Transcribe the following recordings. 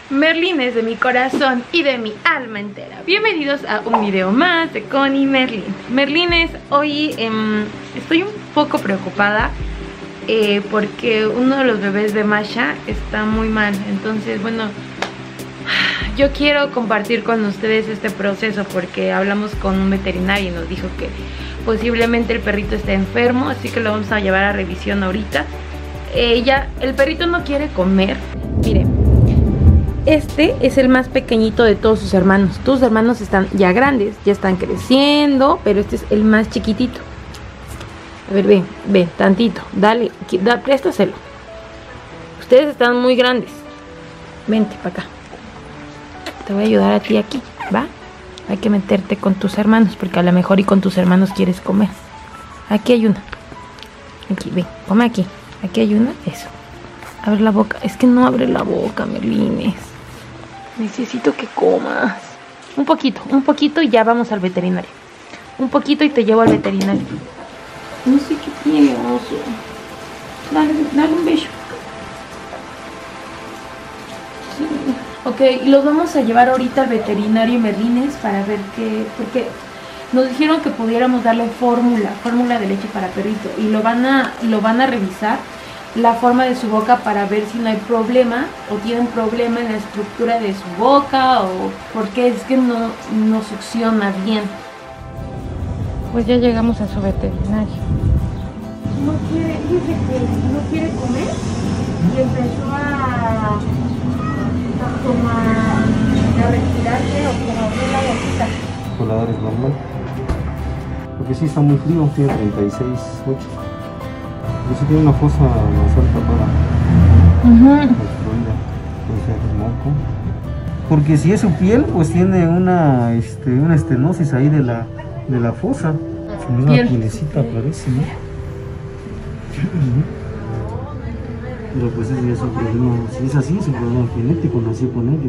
Merlines de mi corazón y de mi alma entera. Bienvenidos a un video más de Connie Merlin. Merlines, hoy estoy un poco preocupada porque uno de los bebés de Masha está muy mal. Entonces, bueno, yo quiero compartir con ustedes este proceso porque hablamos con un veterinario y nos dijo que posiblemente el perrito está enfermo, así que lo vamos a llevar a revisión ahorita. El perrito no quiere comer. Miren, este es el más pequeñito de todos sus hermanos. Todos sus hermanos están ya grandes, ya están creciendo, pero este es el más chiquitito. A ver, ven, tantito. Dale, préstaselo. Ustedes están muy grandes. Vente para acá. Te voy a ayudar a ti aquí, ¿va? Hay que meterte con tus hermanos, porque a lo mejor y con tus hermanos quieres comer. Aquí hay una. Aquí, ven, come aquí. Aquí hay una, eso. Abre la boca. Es que no abre la boca, Merlines. Necesito que comas. Un poquito y ya vamos al veterinario. Un poquito y te llevo al veterinario. No sé qué tiene, oso. Dale un beso. Sí. Ok, los vamos a llevar ahorita al veterinario, Merlines, para ver qué... Porque nos dijeron que pudiéramos darle fórmula de leche para perrito. Y lo van a revisar la forma de su boca para ver si no hay problema o tiene un problema en la estructura de su boca o porque es que no succiona bien. Pues ya llegamos a su veterinario. Dice que no quiere comer y empezó a respirarse o como abrir la boquita. Colador es normal. Porque sí está muy frío, tiene 36,8. Yo sí tiene una fosa nasal tapada. Obstruida. Puede ser moco. Porque si es su piel, pues tiene una estenosis ahí de la fosa. Una pielecita parece, ¿no? Pero pues ese es un problema. Si es así, es un problema genético, nació con ello.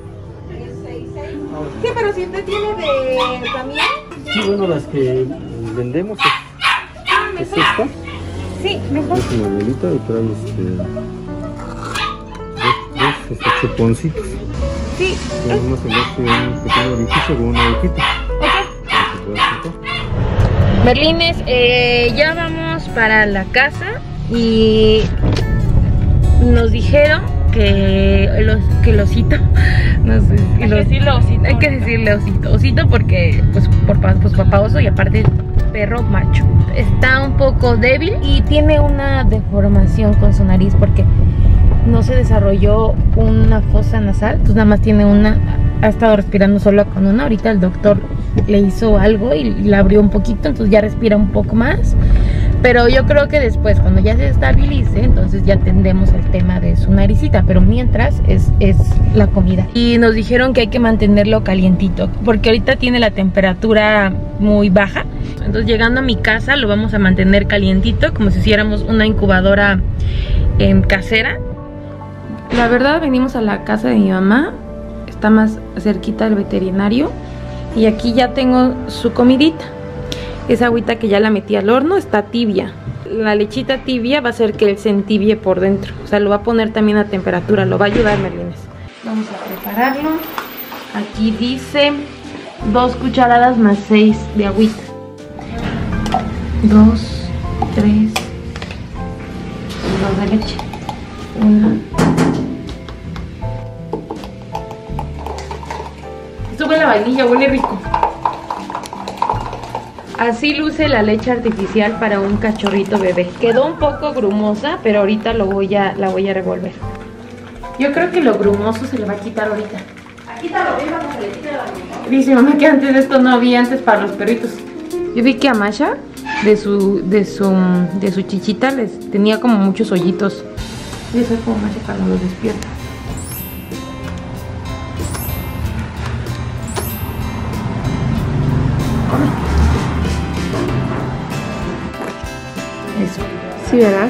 ¿Qué? ¿Pero si usted tiene de también? Sí, bueno, las que vendemos es esta. Sí, mejor. Es una abuelita y trae dos chuponcitos. Sí. Y además se le hace un pequeño orificio con una agujita. Ok. Merlines, ya vamos para la casa y nos dijeron que el osito, no sé, hay que decirle osito porque pues papá oso y aparte perro macho. Está un poco débil y tiene una deformación con su nariz porque no se desarrolló una fosa nasal, entonces nada más tiene una, ha estado respirando solo con una. Ahorita el doctor le hizo algo y la abrió un poquito, entonces ya respira un poco más. Pero yo creo que después, cuando ya se estabilice, entonces ya tendremos el tema de su naricita. Pero mientras es la comida. Y nos dijeron que hay que mantenerlo calientito, porque ahorita tiene la temperatura muy baja. Entonces llegando a mi casa lo vamos a mantener calientito, como si hiciéramos una incubadora casera. La verdad, venimos a la casa de mi mamá. Está más cerquita del veterinario. Y aquí ya tengo su comidita. Esa agüita que ya la metí al horno está tibia. La lechita tibia va a hacer que él se entibie por dentro. O sea, lo va a poner también a temperatura. Lo va a ayudar, Merlines. Vamos a prepararlo. Aquí dice 2 cucharadas más 6 de agüita. 2, 3 y 2 de leche. 1. Esto huele a vainilla, huele rico. Así luce la leche artificial para un cachorrito bebé. Quedó un poco grumosa, pero ahorita la voy a revolver. Yo creo que lo grumoso se le va a quitar ahorita. Quítalo, ven, vamos a le quita la grumosa. Dice mamá que antes de esto no había, antes para los perritos. Yo vi que a Masha, de su chichita, les tenía como muchos hoyitos. Y eso es como Masha cuando los despierta. Eso. Sí, ¿verdad?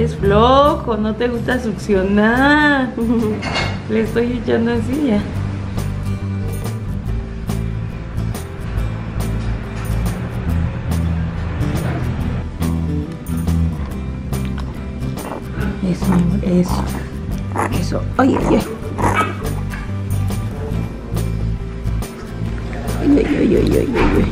Eres flojo, no te gusta succionar. Le estoy echando así ya. Eso, amor, eso. Eso. Ay, ay, ay. Ay, ay, ay, ay, ay, ay.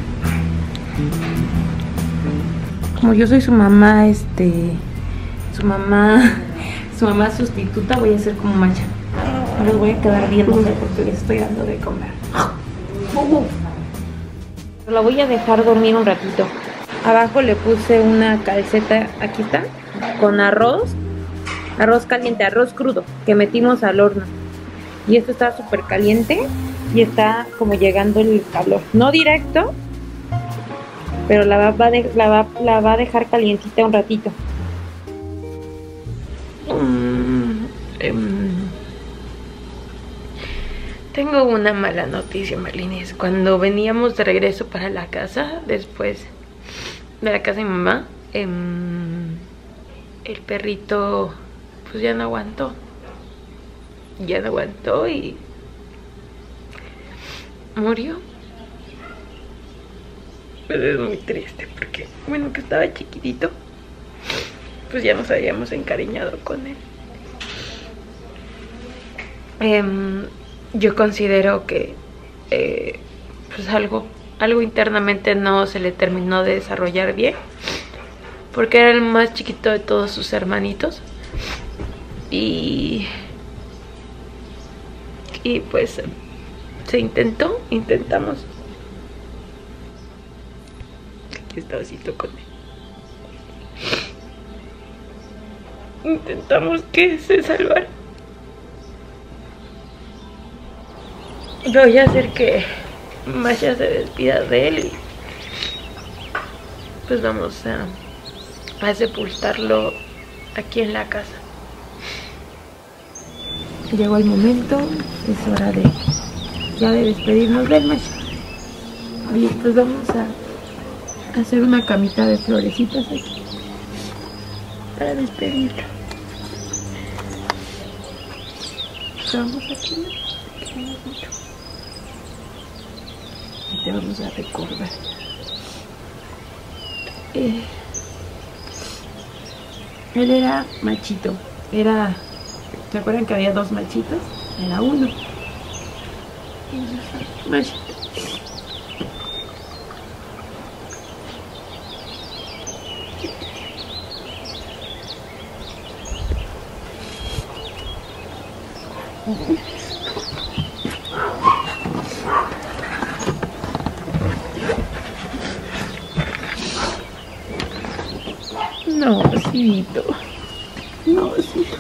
Como yo soy su mamá, su mamá sustituta, voy a ser como Masha. No los voy a quedar viendo porque les estoy dando de comer. La voy a dejar dormir un ratito. Abajo le puse una calceta, aquí está, con arroz caliente, arroz crudo, que metimos al horno. Y esto está súper caliente y está como llegando el calor. No directo, pero la va a dejar calientita un ratito. Tengo una mala noticia, Marlines. Cuando veníamos de regreso para la casa, después de la casa de mi mamá, el perrito pues ya no aguantó. Ya no aguantó y murió. Pero es muy triste porque, bueno, que estaba chiquitito, pues ya nos habíamos encariñado con él. Yo considero que pues algo internamente no se le terminó de desarrollar bien, porque era el más chiquito de todos sus hermanitos. Y pues intentamos. Aquí está Osito con él. Intentamos que se salvara. Voy a hacer que Masha se despida de él y pues vamos a sepultarlo aquí en la casa. Llegó el momento, es hora de despedirnos del Masha. Y pues vamos a hacer una camita de florecitas aquí para despedirlo. Vamos aquí, queremos mucho. Y te vamos a recordar. Él era machito, ¿se acuerdan que había dos machitos? Era uno. Machito. No, Osito. No, Osito.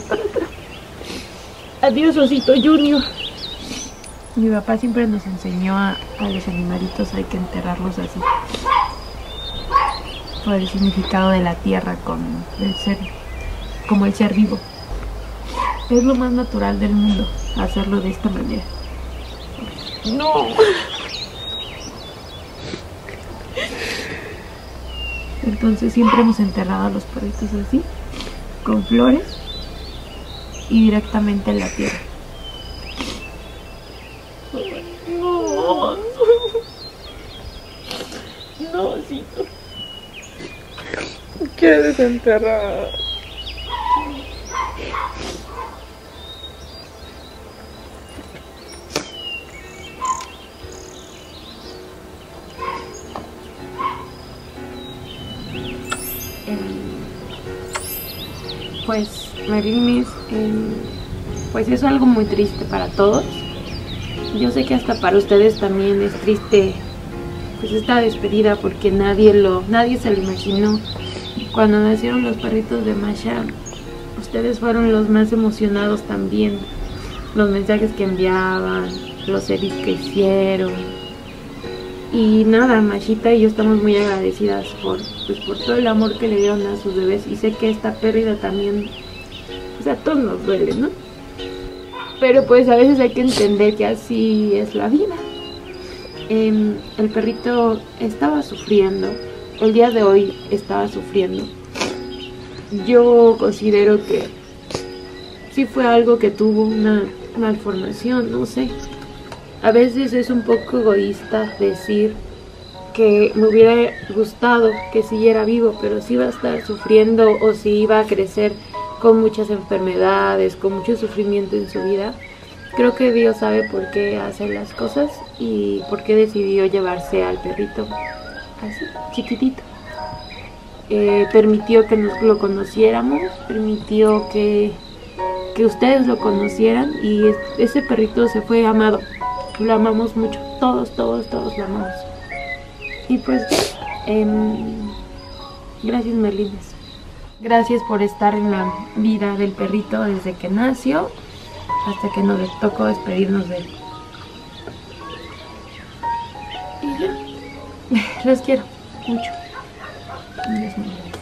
Adiós, Osito Junior. Mi papá siempre nos enseñó a los animalitos hay que enterrarlos así. Por el significado de la tierra como el ser vivo. Es lo más natural del mundo hacerlo de esta manera. No. Entonces siempre hemos enterrado a los perritos así, con flores y directamente en la tierra. No. No, Osito. Quiero desenterrar. Pues, Marlines, pues es algo muy triste para todos. Yo sé que hasta para ustedes también es triste pues esta despedida, porque nadie se lo imaginó. Cuando nacieron los perritos de Masha, ustedes fueron los más emocionados también. Los mensajes que enviaban, los edits que hicieron. Y nada, Mashita y yo estamos muy agradecidas por todo el amor que le dieron a sus bebés. Y sé que esta pérdida también, o sea, a todos nos duele, ¿no? Pero pues a veces hay que entender que así es la vida. El perrito estaba sufriendo, el día de hoy estaba sufriendo yo considero que sí fue algo que tuvo una malformación, no sé. A veces es un poco egoísta decir que me hubiera gustado que siguiera vivo, pero si iba a estar sufriendo o si iba a crecer con muchas enfermedades, con mucho sufrimiento en su vida. Creo que Dios sabe por qué hace las cosas y por qué decidió llevarse al perrito así, chiquitito. Permitió que nos lo conociéramos, permitió que ustedes lo conocieran y ese perrito se fue amado. Lo amamos mucho, todos lo amamos. Y pues gracias Merlines. Gracias por estar en la vida del perrito desde que nació hasta que nos tocó despedirnos de él. Y ya, los quiero mucho. Dios mío.